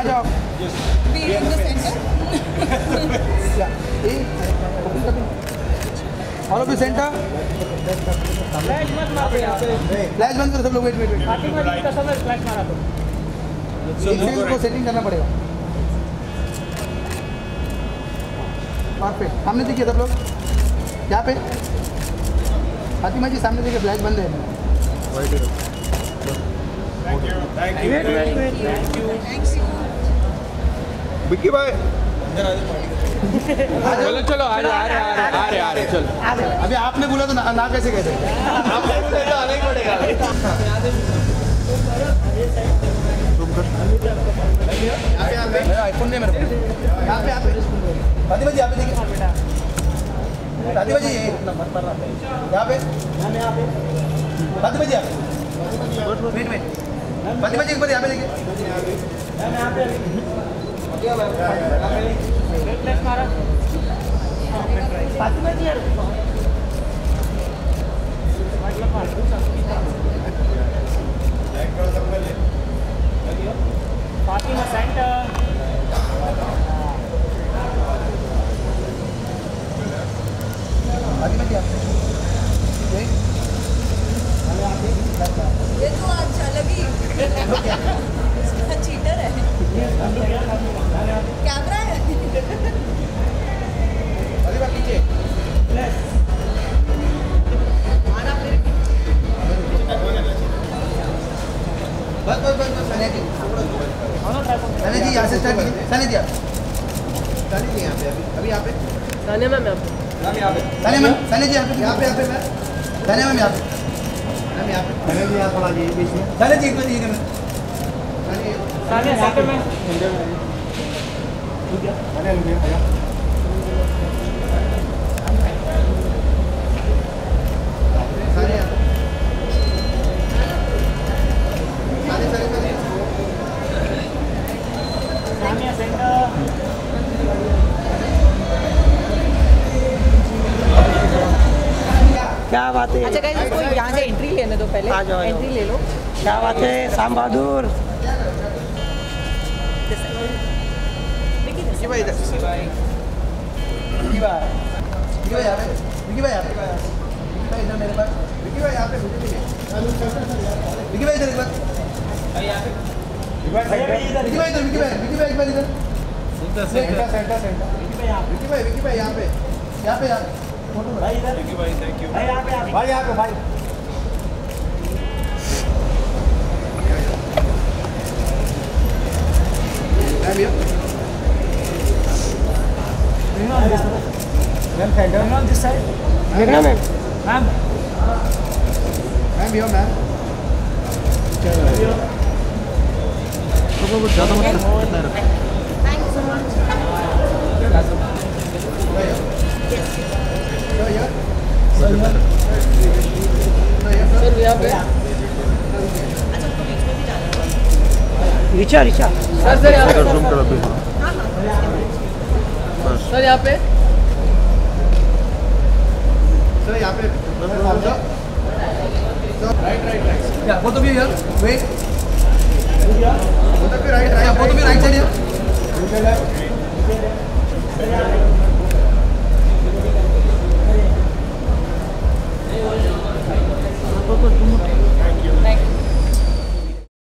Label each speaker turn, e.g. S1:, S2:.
S1: आ जाओ। All of you centre. Flash बंद करो सब लोग। वेट वेट वेट, को सेटिंग करना पड़ेगा। परफेक्ट। सामने देखिए सब लोग, यहाँ पे फातिमा जी सामने देखिए, फ्लैश बंद है।
S2: विक्की भाई
S1: चलो चलो आ रहे चलो। अभी आपने बोला तो ना कैसे कहते?
S2: आपने बोला तो आना ही पड़ेगा। यहाँ पे
S1: आईफोन नहीं मेरे को। यहाँ पे फातिमा जी यहाँ पे देखिए। फातिमा जी यहाँ पे। Fatima ji wait wait. फातिमा जी एक बार यहाँ पे देखिए। फातिमा जी
S3: फातिमा सेंटर।
S1: फातिमा जी
S4: ये तो अच्छा लगी। चीटर है, कैमरा है।
S1: नीचे बस बस बस बस। सनी जी यहाँ से स्टार्ट कीजिए। सनी जी यहाँ पे अभी यहाँ पे
S3: सानिया मैम यहाँ पे।
S1: सनी मैम, सनी जी यहाँ पे मैम। सनी मैम यहाँ पे।
S2: सनी जी यहाँ थोड़ा जी बीच में।
S1: सनी जी एक बार ये
S3: सानिया सेंटर में। सानिया सेंटर।
S5: क्या बात है।
S4: अच्छा गाइस, इसको यहाँ से एंट्री लेने दो पहले।
S5: आ जाओ,
S4: एंट्री ले लो।
S5: क्या बात है शाम बहादुर।
S1: विकी भाई इधर। विकी भाई यहाँ पे। विकी भाई यहाँ पे। विकी भाई इधर मेरे पास। विकी भाई यहाँ पे। विकी भाई इधर एक बार। विकी भाई इधर। विकी भाई एक बार इधर। सेंटर। विकी भाई यहाँ पे। फोटो भाई इधर। विकी भाई थैंक यू। भाई यहाँ पे भाई।
S3: On this side.
S5: देखना मैम।
S3: Ma'am.
S1: मैम मैम तो ज़्यादा मतलब
S4: thank you so much.
S3: Sir यहाँ पे।
S5: रिचा रिचा।
S3: सर यहाँ पे। सर यहाँ पे।
S1: सर यहाँ पे right both of you here wait both of you right both of you right side here